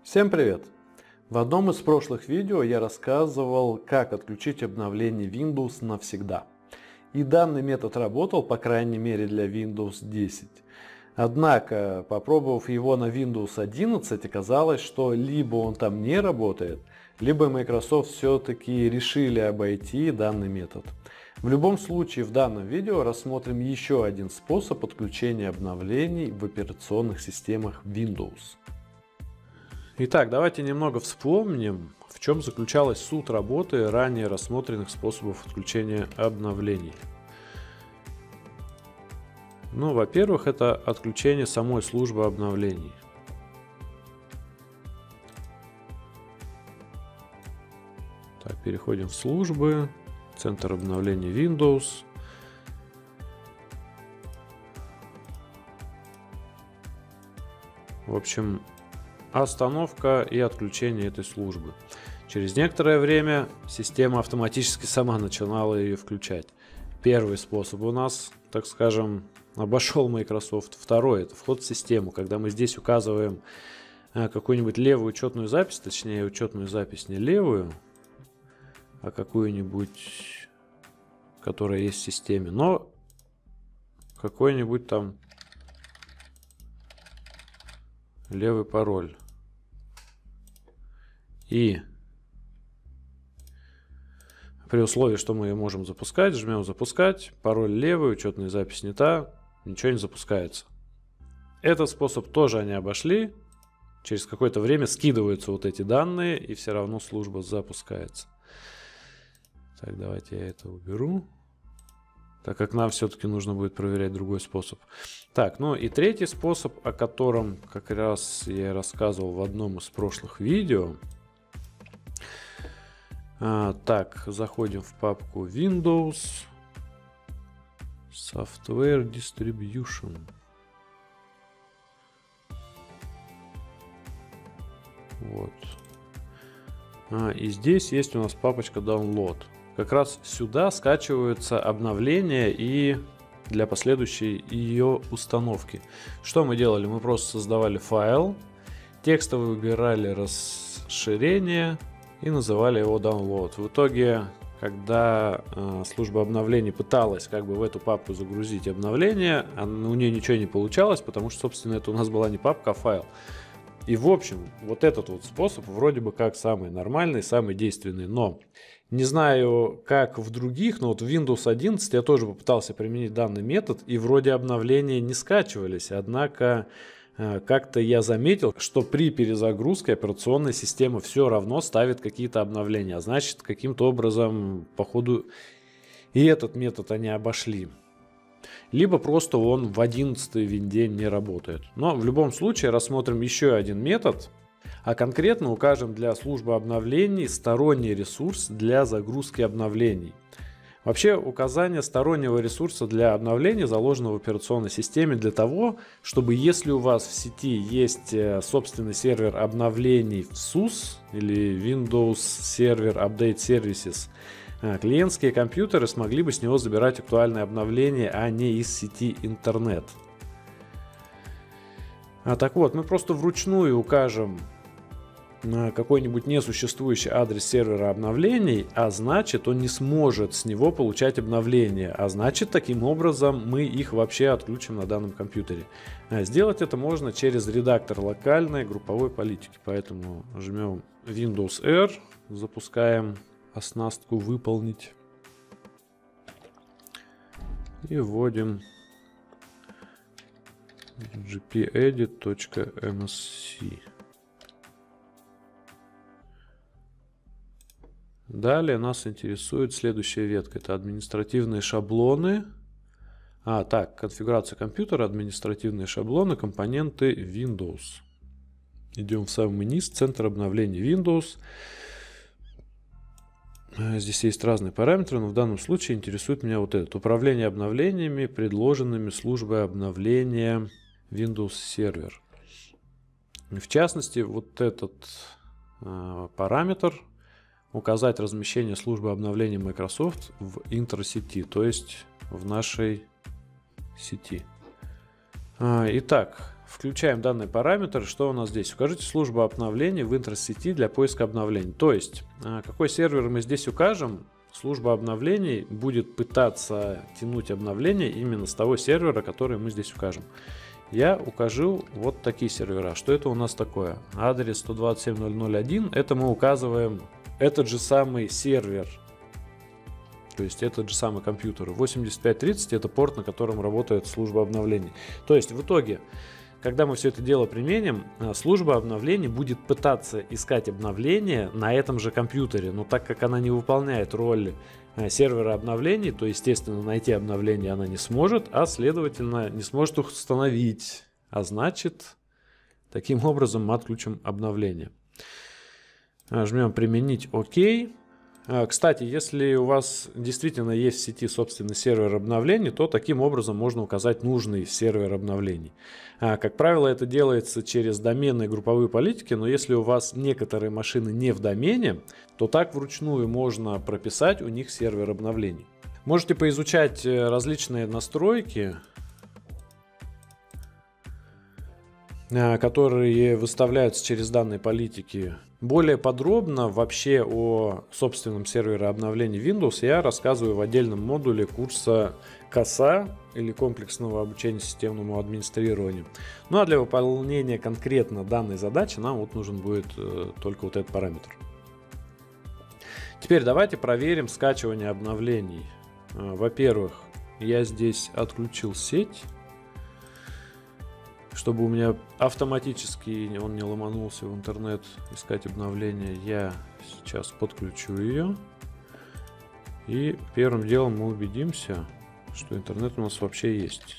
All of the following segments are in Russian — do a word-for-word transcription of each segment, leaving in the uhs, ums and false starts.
Всем привет! В одном из прошлых видео я рассказывал, как отключить обновление Windows навсегда. И данный метод работал, по крайней мере, для Windows десять. Однако, попробовав его на Windows одиннадцать, оказалось, что либо он там не работает, либо Microsoft все-таки решили обойти данный метод. В любом случае, в данном видео рассмотрим еще один способ отключения обновлений в операционных системах Windows. Итак, давайте немного вспомним, в чем заключалась суть работы ранее рассмотренных способов отключения обновлений. Ну, во-первых, это отключение самой службы обновлений. Так, переходим в службы, центр обновления Windows. В общем, остановка и отключение этой службы. Через некоторое время система автоматически сама начинала ее включать. Первый способ у нас, так скажем, обошел Microsoft. Второй — это вход в систему, когда мы здесь указываем какую-нибудь левую учетную запись, точнее учетную запись не левую, а какую-нибудь, которая есть в системе, но какой-нибудь там левый пароль. И при условии, что мы ее можем запускать, жмем запускать, пароль левый, учетная запись не та, ничего не запускается. Этот способ тоже они обошли. Через какое-то время скидываются вот эти данные, и все равно служба запускается. Так, давайте я это уберу, так как нам все-таки нужно будет проверять другой способ. Так, ну и третий способ, о котором как раз я рассказывал в одном из прошлых видео. А, так, заходим в папку Windows, Software Distribution. Вот. А, и здесь есть у нас папочка Download. Как раз сюда скачиваются обновления и для последующей ее установки. Что мы делали? Мы просто создавали файл, текстово выбирали расширение и называли его download. В итоге, когда э, служба обновлений пыталась как бы в эту папку загрузить обновление, у нее ничего не получалось, потому что, собственно, это у нас была не папка, а файл. И в общем, вот этот вот способ вроде бы как самый нормальный, самый действенный, но не знаю, как в других, но вот в Windows одиннадцать я тоже попытался применить данный метод, и вроде обновления не скачивались, однако как-то я заметил, что при перезагрузке операционная система все равно ставит какие-то обновления, а значит, каким-то образом, походу, и этот метод они обошли. Либо просто он в одиннадцатой винде не работает. Но в любом случае рассмотрим еще один метод, а конкретно укажем для службы обновлений сторонний ресурс для загрузки обновлений. Вообще, указание стороннего ресурса для обновления заложено в операционной системе для того, чтобы если у вас в сети есть собственный сервер обновлений в сус или Windows Server Update Services, клиентские компьютеры смогли бы с него забирать актуальные обновления, а не из сети интернет. А так вот, мы просто вручную укажем какой-нибудь несуществующий адрес сервера обновлений, а значит, он не сможет с него получать обновления, а значит, таким образом мы их вообще отключим на данном компьютере. Сделать это можно через редактор локальной групповой политики, поэтому жмем Windows R, запускаем оснастку «Выполнить» и вводим gpedit.msc. Далее нас интересует следующая ветка. Это административные шаблоны. А, так, конфигурация компьютера, административные шаблоны, компоненты Windows. Идем в самый низ, центр обновления Windows. Здесь есть разные параметры, но в данном случае интересует меня вот этот. Управление обновлениями, предложенными службой обновления Windows Server. В частности, вот этот э, параметр указать размещение службы обновления Microsoft в интрасети, то есть в нашей сети. Итак, включаем данный параметр. Что у нас здесь? Укажите службу обновлений в интернет-сети для поиска обновлений. То есть, какой сервер мы здесь укажем, служба обновлений будет пытаться тянуть обновления именно с того сервера, который мы здесь укажем. Я укажу вот такие сервера. Что это у нас такое? Адрес сто двадцать семь точка ноль ноль один. Это мы указываем этот же самый сервер. То есть этот же самый компьютер. восемьдесят пять тридцать это порт, на котором работает служба обновлений. То есть в итоге, когда мы все это дело применим, служба обновлений будет пытаться искать обновления на этом же компьютере. Но так как она не выполняет роль сервера обновлений, то, естественно, найти обновление она не сможет, а, следовательно, не сможет их установить. А значит, таким образом мы отключим обновление. Жмем «Применить ОК». Кстати, если у вас действительно есть в сети собственный сервер обновлений, то таким образом можно указать нужный сервер обновлений. Как правило, это делается через доменные групповые политики, но если у вас некоторые машины не в домене, то так вручную можно прописать у них сервер обновлений. Можете поизучать различные настройки, которые выставляются через данные политики. Более подробно вообще о собственном сервере обновлений Windows я рассказываю в отдельном модуле курса КОСА или комплексного обучения системному администрированию. Ну а для выполнения конкретно данной задачи нам вот нужен будет э, только вот этот параметр. Теперь давайте проверим скачивание обновлений. Э, во-первых, я здесь отключил сеть, чтобы у меня автоматически он не ломанулся в интернет искать обновления. Я сейчас подключу ее. И первым делом мы убедимся, что интернет у нас вообще есть.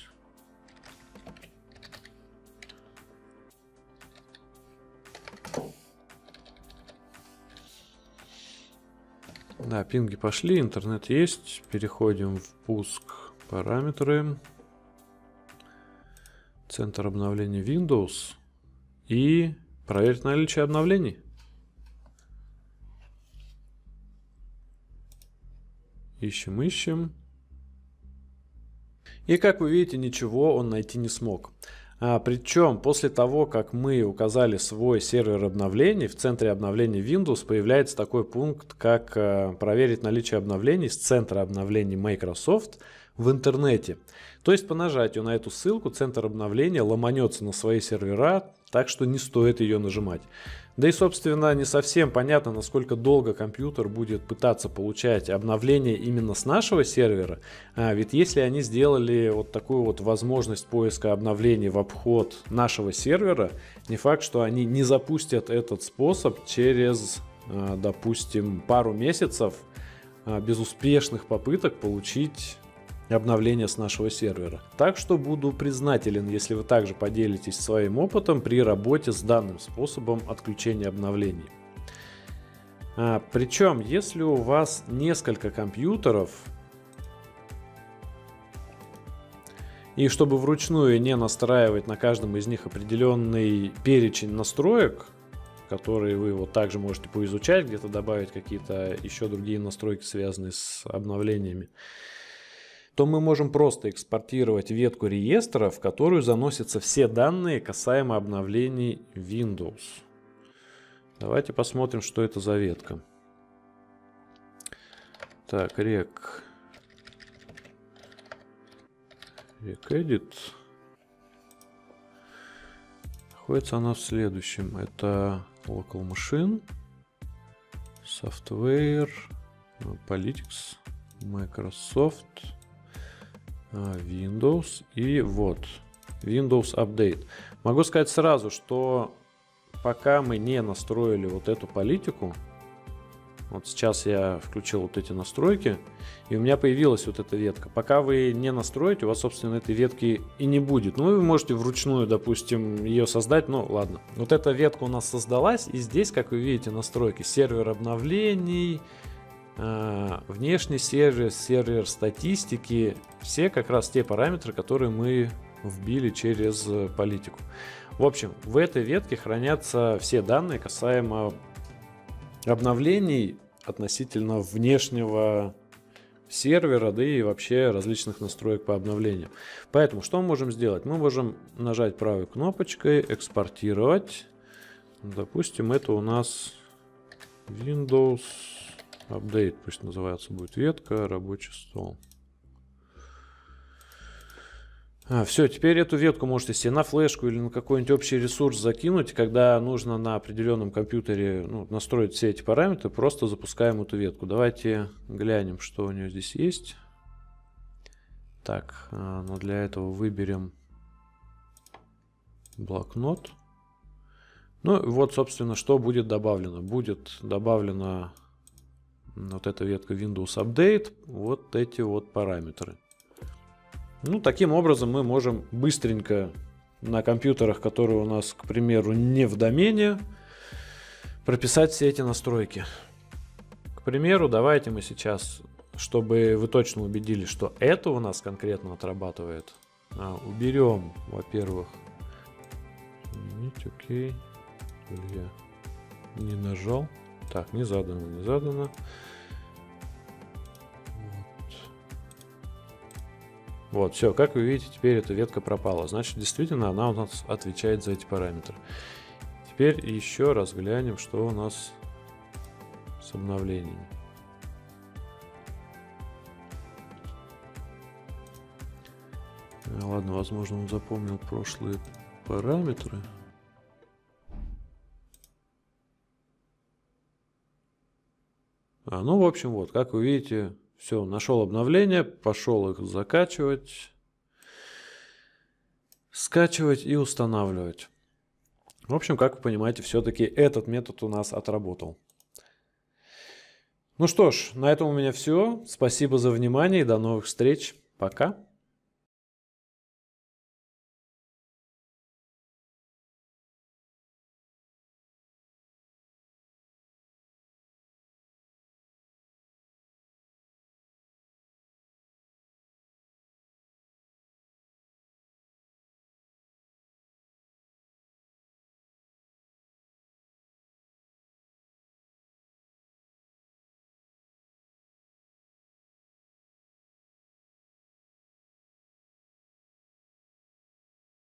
Да, пинги пошли, интернет есть. Переходим в пуск, параметры. Центр обновления Windows и проверить наличие обновлений. Ищем, ищем. И как вы видите, ничего он найти не смог. А, причем после того, как мы указали свой сервер обновлений, в центре обновления Windows появляется такой пункт, как а, проверить наличие обновлений с центра обновлений Microsoft в интернете. То есть по нажатию на эту ссылку центр обновления ломанется на свои сервера, так что не стоит ее нажимать. Да и собственно не совсем понятно, насколько долго компьютер будет пытаться получать обновления именно с нашего сервера. А ведь если они сделали вот такую вот возможность поиска обновлений в обход нашего сервера, не факт, что они не запустят этот способ через, допустим, пару месяцев безуспешных попыток получить обновления с нашего сервера. Так что буду признателен, если вы также поделитесь своим опытом при работе с данным способом отключения обновлений. А, причем, если у вас несколько компьютеров, и чтобы вручную не настраивать на каждом из них определенный перечень настроек, которые вы вот также можете поизучать, где-то добавить какие-то еще другие настройки, связанные с обновлениями, то мы можем просто экспортировать ветку реестра, в которую заносятся все данные касаемо обновлений Windows. Давайте посмотрим, что это за ветка. Так, рек. Regedit. Находится она в следующем. Это Local Machine, Software, Politics, Microsoft, Windows и вот Windows Update. Могу сказать сразу, что пока мы не настроили вот эту политику, вот сейчас я включил вот эти настройки, и у меня появилась вот эта ветка. Пока вы не настроите, у вас, собственно, этой ветки и не будет. Ну, вы можете вручную, допустим, ее создать, ну, ладно. Вот эта ветка у нас создалась, и здесь, как вы видите, настройки: сервер обновлений, внешний сервер, сервер статистики, все как раз те параметры, которые мы вбили через политику. В общем, в этой ветке хранятся все данные касаемо обновлений относительно внешнего сервера, да и вообще различных настроек по обновлению. Поэтому что мы можем сделать? Мы можем нажать правой кнопочкой, экспортировать. Допустим, это у нас Windows Update, пусть называется будет ветка, рабочий стол. А, все, теперь эту ветку можете себе на флешку или на какой-нибудь общий ресурс закинуть. Когда нужно на определенном компьютере, ну, настроить все эти параметры, просто запускаем эту ветку. Давайте глянем, что у нее здесь есть. Так, но для этого выберем блокнот. Ну, вот, собственно, что будет добавлено. Будет добавлена вот эта ветка Windows Update, вот эти вот параметры. Ну, таким образом мы можем быстренько на компьютерах, которые у нас, к примеру, не в домене, прописать все эти настройки. К примеру, давайте мы сейчас, чтобы вы точно убедились, что это у нас конкретно отрабатывает, а, уберем, во-первых, окей, я не нажал, так, не задано, не задано. Вот, все, как вы видите, теперь эта ветка пропала. Значит, действительно, она у нас отвечает за эти параметры. Теперь еще раз глянем, что у нас с обновлениями. Ладно, возможно, он запомнил прошлые параметры. А, ну, в общем, вот, как вы видите... Все, нашел обновления, пошел их закачивать, скачивать и устанавливать. В общем, как вы понимаете, все-таки этот метод у нас отработал. Ну что ж, на этом у меня все. Спасибо за внимание и до новых встреч. Пока.